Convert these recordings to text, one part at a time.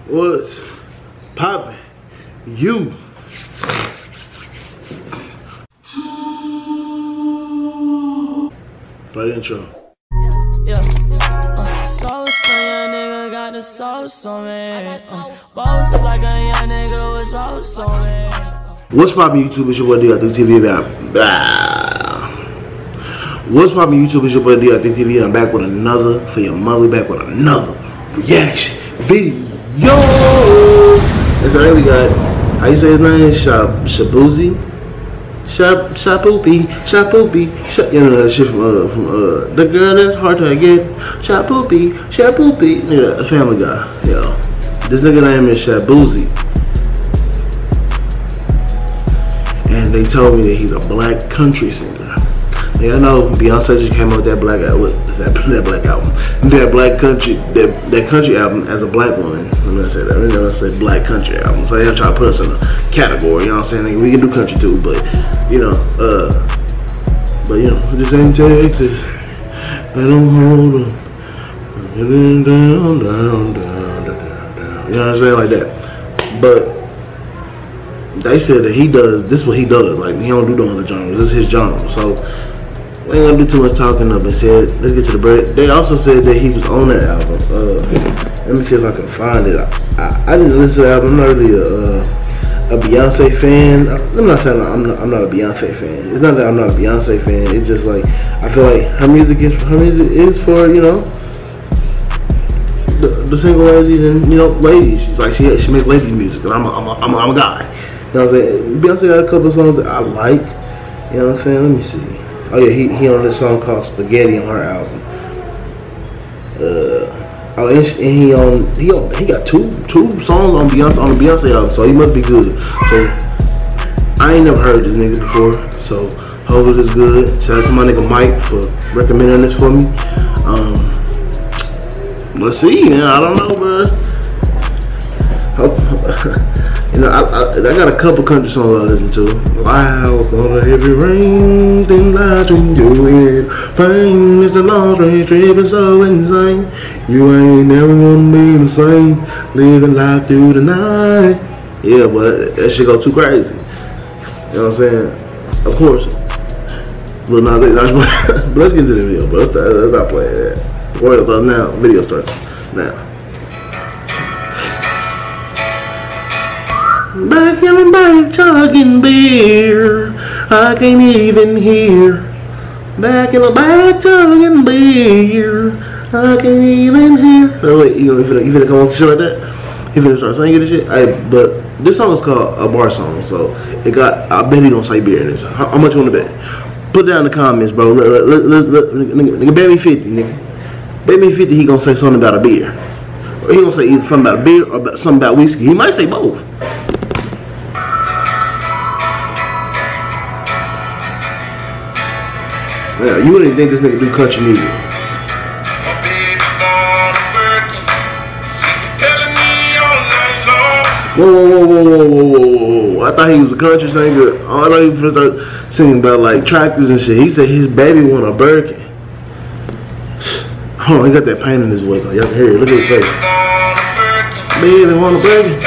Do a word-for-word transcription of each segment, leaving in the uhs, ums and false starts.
What's poppin'? You. Play the intro. Yeah, yeah. Uh, sauce on young nigga, got the sauce on me. Uh, boss like a young nigga with sauce on me. What's poppin' YouTube? It's your boy D R three T V. Bah. What's poppin' YouTube? It's your boy D R three T V. I'm back with another for your mother. Back with another reaction video. And so we got, how you say his name? Shab Shabuzi. Shab Shapoopy. Shapoopy. Shab, you know that shit from uh, from uh the girl that's hard to get. Shapoopy. Shapoopy. Yeah, a Family Guy. Yo, this nigga name is Shabuzi. And they told me that he's a black country singer. Yeah, I know Beyonce just came out with that black album, that, that black album, that black country, that that country album as a black woman. I'm gonna say that. I'm gonna say black country album. So they try to put us in a category. You know what I'm saying? We can do country too, but you know, uh, but you know, this ain't Texas. They don't hold them. Down, down, down, down, down. You know what I'm saying, like that. But they said that he does, this is what he does, like he don't do no other genres, this is his genre. So we ain't gonna do too much talking up and said, let's get to the break. They also said that he was on that album. Uh, let me see if I can find it. I, I, I didn't listen to the album, I'm not really a, uh, a Beyonce fan. I'm not saying I'm not, I'm not a Beyonce fan. It's not that I'm not a Beyonce fan, it's just like, I feel like her music is, her music is for, you know, the, the single ladies and, you know, ladies. She's like, she, she makes lady music, and I'm a, I'm a, I'm a, I'm a guy. You know what I'm saying? Beyonce got a couple of songs that I like. You know what I'm saying? Let me see. Oh yeah, he he on this song called Spaghetti on her album. Uh, oh, and he on he on he got two two songs on Beyonce on the Beyonce album, so he must be good. So I ain't never heard this nigga before, so hope it is good. Shout out to my nigga Mike for recommending this for me. Um, let's see, man. I don't know, bro. Hope. You know, I, I, I got a couple country songs I listen to. Wow, on a heavy rain, things like you do it. Pain is a long range trip, it's so insane. You ain't never gonna be the same. Living life through the night. Yeah, but that shit go too crazy. You know what I'm saying? Of course. But now, let's get into the video, bro. Let's, let's not play that. Worry about now. Video starts now. Back in the back chugging beer, I can't even hear. Back in the back chugging beer, I can't even hear. Oh wait, you finna, you finna come on to shit like that? You finna start singing this shit? Hey, but this song is called a bar song, so it got, I bet he don't say beer in this. How, how much you wanna bet? Put down in the comments, bro. Let, let, let, let, nigga, nigga, bet me fifty, nigga. Bet me fifty he gonna say something about a beer. Or he gonna say either something about a beer or about, something about whiskey. He might say both. Yeah, you wouldn't think this nigga do country music. Whoa, whoa, whoa, whoa, whoa, whoa, whoa, whoa. I thought he was a country singer. Oh, I thought he was start singing about like tractors and shit. He said his baby want a Birkin. Hold on, he got that pain in his voice. Y'all can hear it. Look at his face. Baby want a Birkin.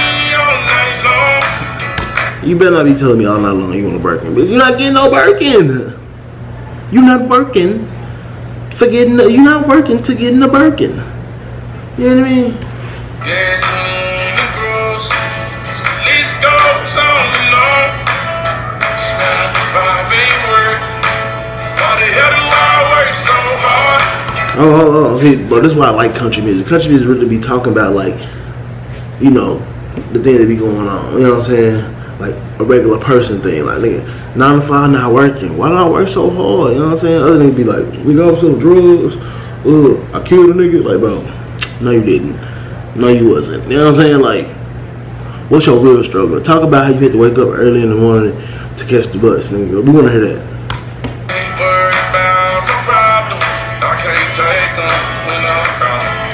You better not be telling me all night long you want a Birkin. But you're not getting no Birkin. You're not working for getting, a, you're not working to get in the Birkin. You know what I mean? Yes, the gross. List goes on and on. It's nine to five ain't work. Why the hell do I work so hard? Oh, oh, oh, okay, but this is why I like country music. Country music really be talking about like, you know, the thing that be going on. You know what I'm saying? Like a regular person thing, like nigga, nine to five not working. Why do I work so hard? You know what I'm saying? Other niggas be like, we got some drugs. Ugh, I killed a nigga. Like, bro, no you didn't. No you wasn't. You know what I'm saying? Like, what's your real struggle? Talk about how you had to wake up early in the morning to catch the bus, nigga. We wanna hear that. Ain't worried about the problems. I can't take them when I'm gone.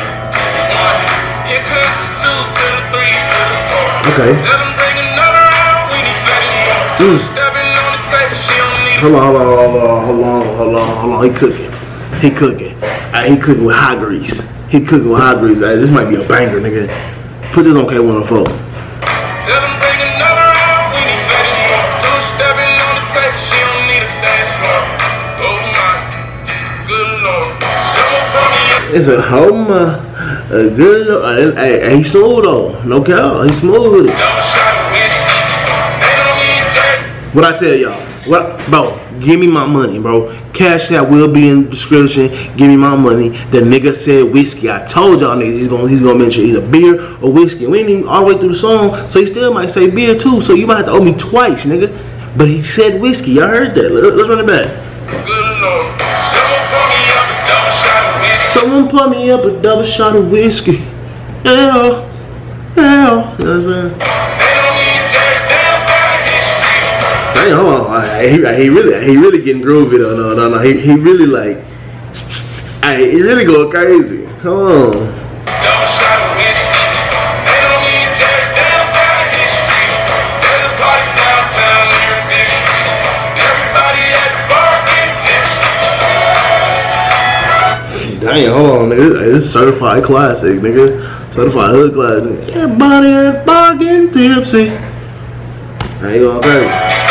It comes to two to the three to the four. Okay. Mm. Hold on, hold on, hold on, hold on, hold on, hold on. He cooking. He cooking. Uh, he cooking with hot grease. he cooking with hot grease. Hey, this might be a banger, nigga. Put this on K one oh four. It's a home, uh, a good, uh, hey, he smooth though, no cow, he smooth with it. What I tell y'all, what, bro, give me my money, bro. Cash App will be in the description. Give me my money. The nigga said whiskey. I told y'all niggas he's gonna he's gonna mention either beer or whiskey. We ain't even all the way through the song, so he still might say beer too. So you might have to owe me twice, nigga. But he said whiskey. Y'all heard that? Let, let's run it back. Good Lord. Someone pour me up a double shot of whiskey. Yeah, yeah. You know what I'm saying? Dang, hold on. He, he really, he really getting groovy though. No, no, no. He, he really like, hey, he really going crazy. Hold on. Double shot of whiskey. They don't need Jack Daniels by history. There's a party downtown near Fifth Street. Everybody at the bar getting tipsy. Dang, hold on, nigga. This is certified classic, nigga. Certified hood classic. Everybody at the bar getting tipsy. Now you going crazy.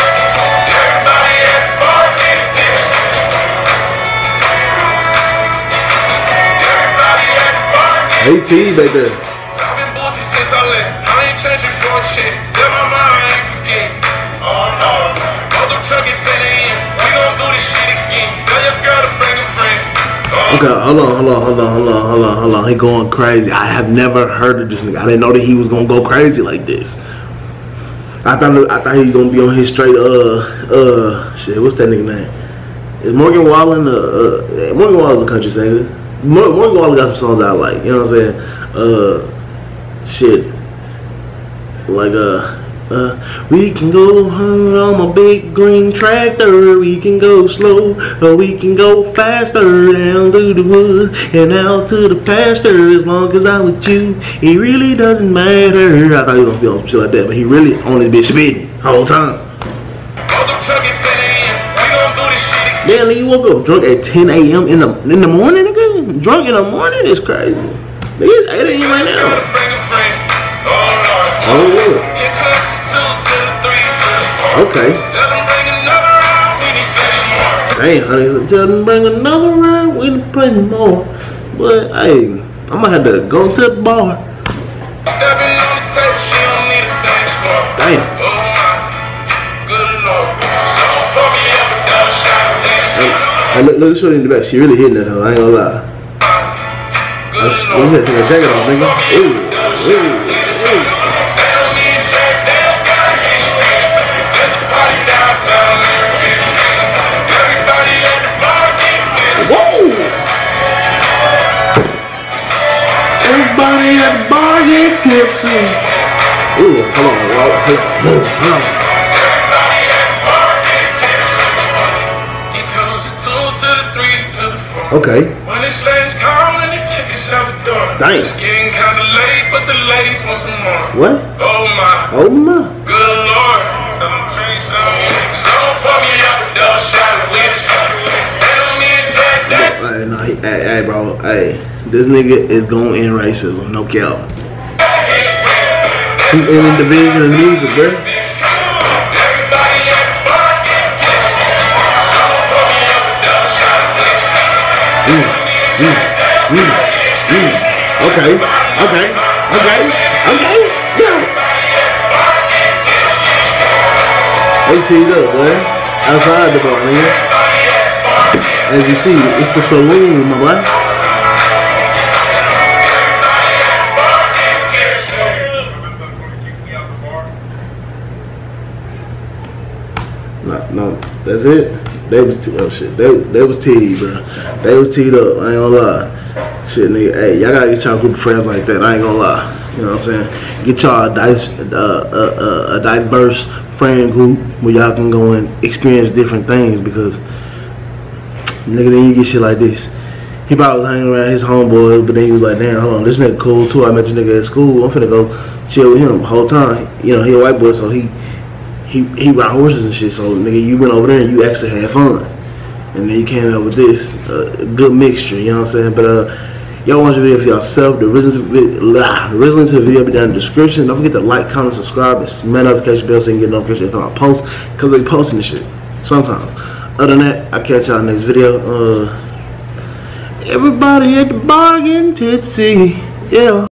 Hey T, baby. I've been bossy since I left. I ain't changing for a shit. Tell my mom I ain't forget. Oh no. Go to truck at ten A M We gon' do this shit again. Tell your girl to bring a friend. Oh. Okay, hold on, hold on, hold on, hold on, hold on, hold on. He going crazy. I have never heard of this nigga. I didn't know that he was gonna go crazy like this. I thought I thought he was gonna be on his straight uh uh shit. What's that nigga name? Is Morgan Wallen uh, uh Morgan Wallen's a country singer. Morgan Wallen got some songs I like, you know what I'm saying? Uh, shit, like uh, uh, we can go on a big green tractor. We can go slow, or we can go faster down through the woods and out to the pasture. As long as I'm with you, it really doesn't matter. I thought he was gonna be on some shit like that, but he really only been spitting the whole time. Man, you woke up drunk at ten A M in the in the morning, nigga. Drunk in the morning is crazy. Nigga, it's eight A M right now. Oh yeah. Okay. Hey, honey, tell them bring another round. We need to play more. But hey, I'm gonna have to go to the bar. Damn. Hey, look, look at Shorty in the back. She really hitting that hoe. I ain't gonna lie. That's, we gotta take her jacket off, nigga. Ooh, ooh, ooh. Whoa! Everybody at the bar get tipsy. Ooh, hold on, hold on, hold on. Okay. When it's last call and they kick us out the door. Dang. It's getting kind of late, but the ladies want some more. What? Oh my. Oh my. Good Lord. Tell them drink some. Someone pour me up a double shot of whiskey. They don't need that. that. Hey, no, he, hey, hey, bro. Hey, this nigga is going in racism. No cap. He's in the division of music, bro. Mm, mm, mm, mm. Okay, okay, okay, okay, yeah. They teed up, boy. Outside the bar, nigga. As you see, it's the saloon, my boy. No, no, that's it. They was t oh shit. They they was teed, bro. They was teed up. I ain't gonna lie. Shit, nigga. Hey, y'all gotta get y'all group of friends like that. I ain't gonna lie. You know what I'm saying? Get y'all a, dice, uh, uh, uh, a diverse friend group where y'all can go and experience different things. Because nigga, then you get shit like this. He probably was hanging around his homeboys, but then he was like, damn, hold on, this nigga cool too. I met this nigga at school. I'm finna go chill with him the whole time. You know, he a white boy, so he. He, he ride horses and shit, so nigga, you went over there and you actually had fun. And then you came up with this uh, good mixture, you know what I'm saying? But uh, Y'all watch the video for yourself. The reason to the reason to the video will be down in the description. Don't forget to like, comment, subscribe, and smash notification bell so you can get notifications when I post, because they posting this shit sometimes. Other than that, I'll catch y'all next video. Uh, everybody at the bar getting tipsy. Yeah.